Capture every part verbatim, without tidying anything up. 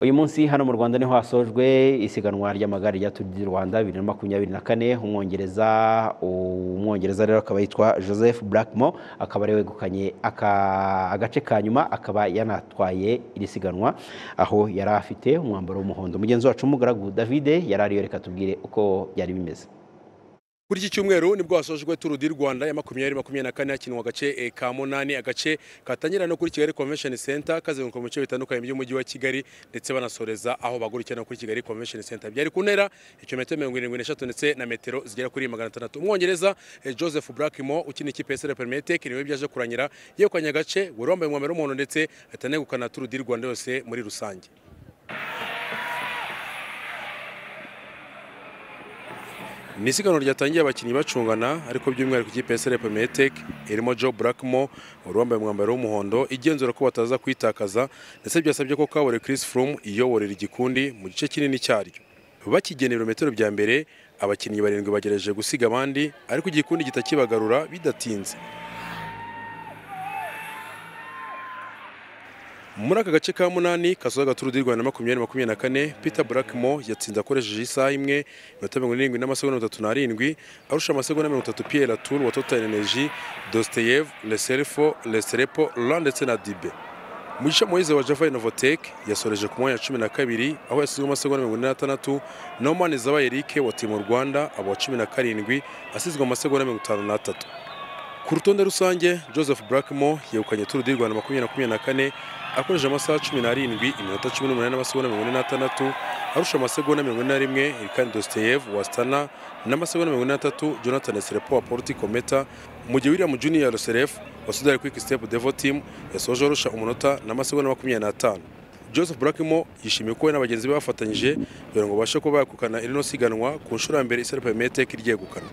Uyu munsi hano mu Rwanda niho hasojwe isiganwa ry'amagare rya Tour du Rwanda bibiri na makumyabiri na kane. Umwongereza umwongereza rero akaba yitwa Joseph Blackmore, akaba ari wegukanye agace ka nyuma, akaba yanatwaye iri siganwa aho yari afite umwambaro w'umuhondo. Mugenzi wacu umugaragu David yarari reka tubwire uko byari bimeze. Kuri iki cyumweru nibwo hasojwe Tour du Rwanda ya makumyabiri makumyabiri na kane hakinwa agace ka munani, agace katangira no kuri Kigali Convention Center kazenguruka mu bice bitandukanye by'umujyi wa Kigali ndetse banasoreza aho bagurukira no kuri Kigali Convention Center. Byari ku ntera kilometero mirongo irindwi n'eshatu ndetse na metero zigera kuri magana atandatu. Umwongereza Joseph Blackmore ukina ikipe ya R WandaTV niwe byaje kuranyira yegukanye agace, wari wambaye umwambaro w'umuhondo ndetse atanegukana Tour du Rwanda yose muri rusange. Ni isiganwa ryatangiye abakinnyi bacungana, ariko by'umwihariko ikipe ya R WandaTV irimo Joe Blackmore wari wambaye umwambaro w'umuhondo igenzura ko bataza kwitakaza, ndetse byasabye ko kabore Chris Froome iyoborera igikundi mu gice kinini cyaryo. Bakigenera ibirometero bya mbere, abakinnyi barindwi bagerageje gusiga abandi, ariko igikundi gitakibagarura bidatinze. Muri aka gace ka munani kasoza Tour du Rwanda makumyabiri makumyabiri na kane, Peter Blackmore yatsinze akoresheje isaha imwe iminota mirongo irindwi n'amasegonda mirongo itatu n'arindwi, arusha amasegonda mirongo itatu Pierre Latour wa Total Energy, Dostoyev, Leserfo, Lesrepo, Roland ndetse na Dibe. Mugisha Moise wa Java Innovatec yasoreje ku mwanya cumi na kabiri aho yasizwe amasegonda mirongo ine n'atandatu. Norman Zaba Eric wa Team Rwanda aba wa cumi na karindwi asizwe amasegonda mirongo itanu n'atatu. Ku rutonde rusange Joseph Blackmore yegukanye Tour du Rwanda makumyabiri makumyabiri na kane akoresheje amasaha cumi n'arindwi iminota cumi n'umunani n'amasegonda mirongo ine n'atandatu, arusha amasegonda mirongo ine na rimwe Ilkan Dostoyev wa Astana n'amasegonda mirongo ine n'atatu Jonathan Lesrepo wa Portico Meta, mu gihe William Junior Roseref wa Sudari Quick Step Devo Team yasoje arusha umunota n'amasegonda makumyabiri n'atanu. Joseph Blackmore yishimiye ko we n'abagenzi be bafatanyije kugira ngo bashe kuba bakukana irino siganwa ku nshuro ya mbere R WandaTV ryegukana.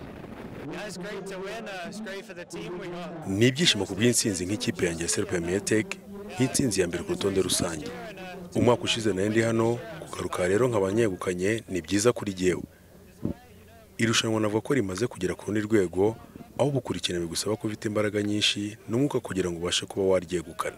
Ni ibyishimo ku bw'intsinzi nk'ikipe yanjye ya R WandaTV, nk'intsinzi ya mbere ku rutonde rusange. Umwaka ushize nari ndi hano, kugaruka rero nk'abanyegukanye ni byiza kuri jyewe. Irushanwa navuga ko rimaze kugera ku rundi rwego, aho gukurikirana bigusaba ko ufite imbaraga nyinshi n'umwuka kugira ngo ubashe kuba waryegukana.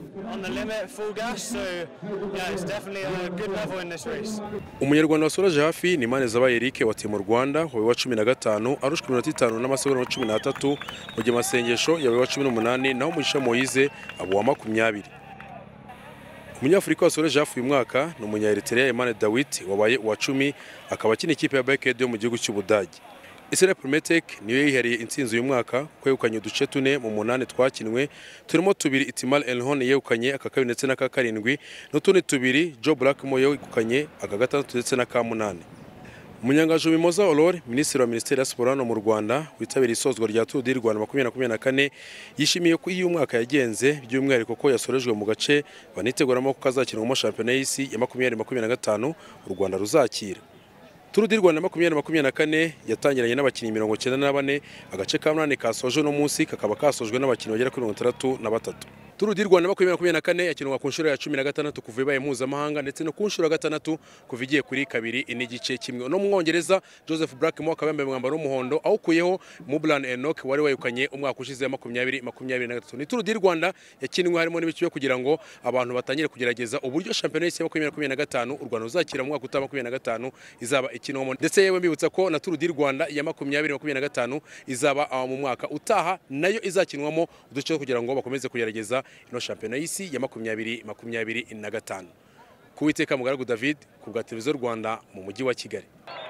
Umunyarwanda wasoreje hafi ni Mane Zaba Eric wa Team Rwanda wabaye wa cumi na gatanu arushwa iminota itanu n'amasegonda cumi n'atatu, mu gihe Masengesho yabaye wa cumi n'umunani naho Mugisha Moise aba wa makumyabiri. Umunyafurika wasoreje hafi uyu mwaka ni Umunya-Eritrea Emmanuel Dawit wabaye wa cumi, akaba akina ikipe ya Blackmore yo mu gihugu cy'Ubudage. R WandaTV niyo yihariye intsinzi uyu mwaka ko yegukanye uduce tune mu munani twakinwe, turimo tubiri Itimal Elhon yegukanye aka kabiri ndetse n'aka karindwi, n'utundi tubiri Joe Blackmore yegukanye aka gatandatu ndetse n'aka munani. Munyangaje Mimoza Aurore, Minisitiri wa Minisiteri ya Siporo hano mu Rwanda witabiriye isozwa rya Tour du Rwanda makumyabiri makumyabiri na kane, yishimiye ko uyu mwaka yagenze, by'umwihariko ko yasorejwe mu gace baniteguramo ko kazakinwamo shampiyona y'isi ya makumyabiri makumyabiri na gatanu u Rwanda ruzakira. Tour du Rwanda makumyabiri makumyabiri na kane yatangiranye n'abakinnyi mirongo icyenda na bane, agace ka munani kasoje no munsi kakaba kasojwe n'abakinnyi bagera kuri mirongo itandatu na batatu. Tour du Rwanda makumyabiri makumyabiri na kane yakinwa ku nshuro ya cumi na gatandatu kuva ibaye mpuzamahanga, ndetse no ku nshuro ya gatandatu kuva igiye kuri kabiri n'igice kimwe. No mu Mwongereza Joseph Blackmore akaba yambaye umwambaro w'umuhondo awukuyeho Mublan Enoch wari wayukanye umwaka ushize makumyabiri makumyabiri na gatatu. Ni Tour du Rwanda yakinwe harimo n'ibice kugira ngo abantu batangire kugerageza uburyo shampiyona y'isi ya makumyabiri makumyabiri na gatanu u Rwanda ruzakira mu mwaka utaha makumyabiri na gatanu izaba ikinwamo, ndetse yewe mbibutsa ko na Tour du Rwanda ya makumyabiri makumyabiri na gatanu izaba mu mwaka utaha nayo izakinwamo uduce kugira ngo bakomeze kugerageza ino shampiyona y'isi ya makumyabiri makumyabiri na gatanu. Kuwiteka mugaragu David ku bwa Televiziyo Rwanda mu mujyi wa Kigali.